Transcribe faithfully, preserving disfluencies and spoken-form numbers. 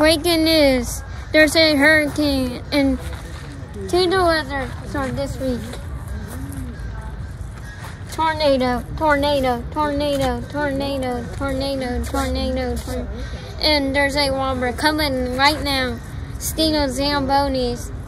Breaking news. There's a hurricane and to the weather started this week. Tornado, tornado, tornado, tornado, tornado, tornado, tornado. And there's a womber coming right now. Stino Zambonis.